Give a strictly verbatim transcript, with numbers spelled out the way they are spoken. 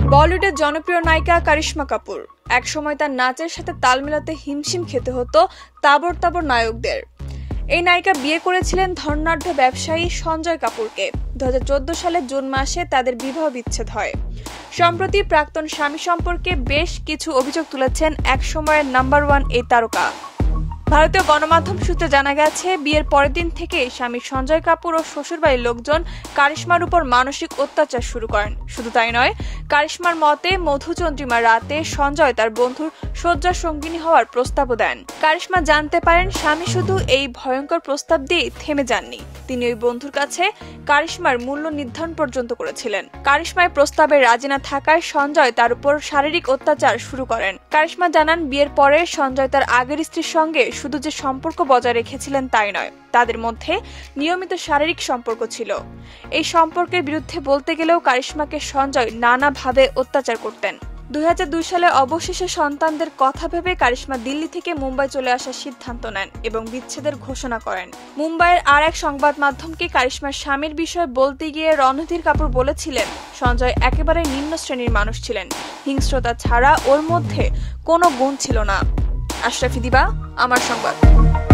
বলিউডের জনপ্রিয় নায়িকা কারিশমা কাপুর একসময় তার নাচের সাথে তাল মেলাতে হিমশিম খেতে হতো তাবর তাবর নায়কদের। এই নায়িকা বিয়ে করেছিলেন ধনাঢ্য ব্যবসায়ী সঞ্জয় কাপুরকে। দু হাজার চোদ্দ সালের জুন মাসে তাদের বিবাহ বিচ্ছেদ হয়। সম্প্রতি প্রাক্তন স্বামী সম্পর্কে বেশ কিছু অভিযোগ তুলেছেন একসময়ের নাম্বার ওয়ান এই তারকা। ভারতীয় গণমাধ্যম সূত্রে জানা গেছে, বিয়ের পরের দিন থেকে স্বামী সঞ্জয় কাপুর ও শ্বশুরবাড়ির লোকজন কারিশমার উপর মানসিক অত্যাচার শুরু করেন। শুধু তাই নয়, কারিশমার মতে মধুচন্দ্রিমা রাতে সঞ্জয় তার বন্ধুর শয্যা সঙ্গিনী হওয়ার প্রস্তাবও দেন। কারিশমা জানতে পারেন স্বামী শুধু এই ভয়ঙ্কর প্রস্তাব দিয়ে থেমে যাননি, তিনি ওই বন্ধুর কাছে কারিশমার মূল্য নির্ধারণ পর্যন্ত করেছিলেন। কারিশমার প্রস্তাবে রাজি না থাকায় সঞ্জয় তার উপর শারীরিক অত্যাচার শুরু করেন। কারিশমা জানান, বিয়ের পরে সঞ্জয় তার আগের স্ত্রীর সঙ্গে শুধু যে সম্পর্ক বজায় রেখেছিলেন তাই নয়, তাদের মধ্যে নিয়মিত শারীরিক সম্পর্ক ছিল। এই সম্পর্কের বিরুদ্ধে বলতে গেলেও কারিশমাকে সঞ্জয় নানাভাবে অত্যাচার করতেন। দুই হাজার দুই সালে অবশেষে সন্তানদের কথা ভেবে কারিশমা দিল্লি থেকে মুম্বাই চলে আসার সিদ্ধান্ত নেন এবং বিচ্ছেদের ঘোষণা করেন। মুম্বাইয়ের আর এক সংবাদ মাধ্যমকে কারিশমার স্বামীর বিষয়ে বলতে গিয়ে রণধীর কাপুর বলেছিলেন, সঞ্জয় একেবারে নিম্ন শ্রেণীর মানুষ ছিলেন, হিংস্রতা ছাড়া ওর মধ্যে কোনো গুণ ছিল না। আশরাফি দিবা, আমার সংবাদ।